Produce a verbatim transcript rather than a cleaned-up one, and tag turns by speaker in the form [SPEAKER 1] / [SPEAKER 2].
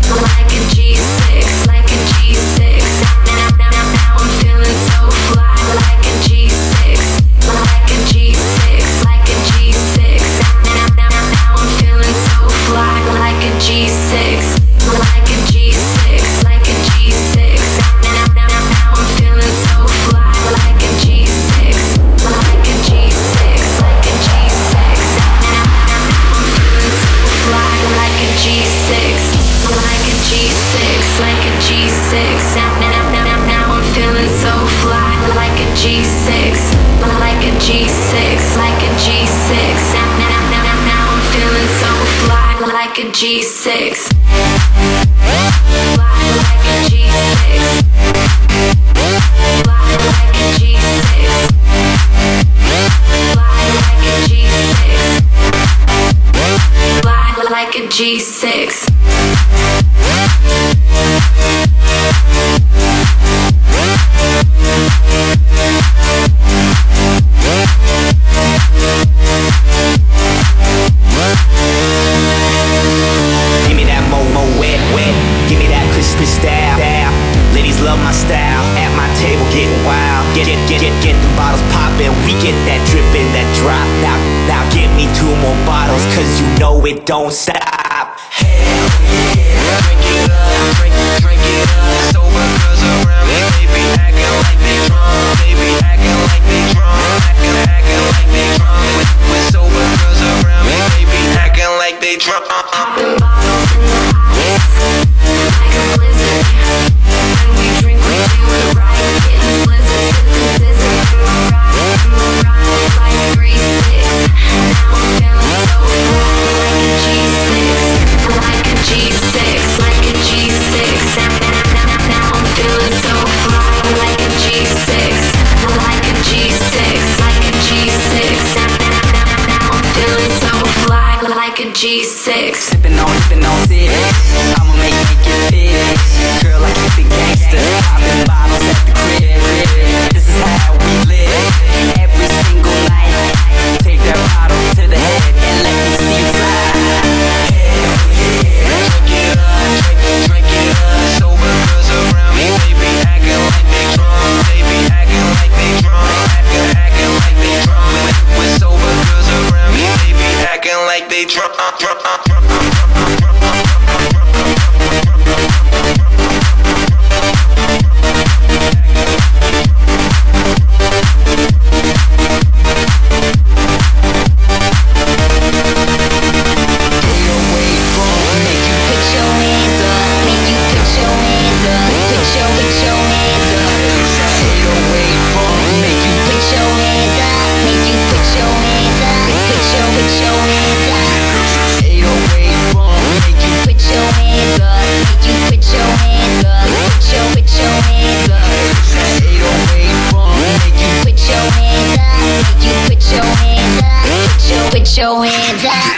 [SPEAKER 1] like a G six, like a G six. Now, now, now, now I'm feeling so fly, like a G six, like a G six, like a G six. Now, now, now, now I'm feeling so fly, like a G six, like a G six, like a G six. Now, now, now, now I'm feeling so fly, like a G six, like a G six, like a G six. Now, now, now I'm feeling so fly, like a G six, like a G six, like a G six. Now, now, now, now, now I'm feeling so fly, like a G six, like a G six, like a G six. Now, now, now, now, now I'm feeling so fly, like a G six, fly like a G six, fly like a G six, fly like a G six, fly like a G six.
[SPEAKER 2] Give me that mo mo wet wet. Give me that crispy style. Ladies love my style. At my table getting wild. Get get get get get the bottles poppin'. We get that drippin', that drop. Now now give me two more bottles, cause you know it don't stop. Hell yeah. Drink it up, drink drink it up. Sober girls around me, they be acting like they drunk. They be acting like they drunk. Acting acting like they drunk. With with sober girls around me, they be acting like they drunk.
[SPEAKER 1] Popping bottles in the ice, like a blizzard. When we drink, we do it right. Getting blizzard, sipping scissor. In my ride, in my ride, like three six. Now I'm feeling so fly, like a G six, like a G six, like a G six. Now, now, now, now I'm feeling so fly, like a G six, like a G six, like a G six. Now, now, now, now I'm feeling so fly, like a G six.
[SPEAKER 2] Sippin' on, sippin' on six. I'ma make make it big. Girl, I keep it gangster. Poppin' bottles at the crib. This is how we live. Every single night. Take that bottle to the head and let me see you fly. Hell yeah. Drink it up, drink, drink it up. Sober girls around me, they be acting like they drunk. They be acting like they drunk. Acting, acting like they drunk. With, with sober girls around me, they be acting like they drunk. drunk, drunk, drunk.
[SPEAKER 1] Put your hands up.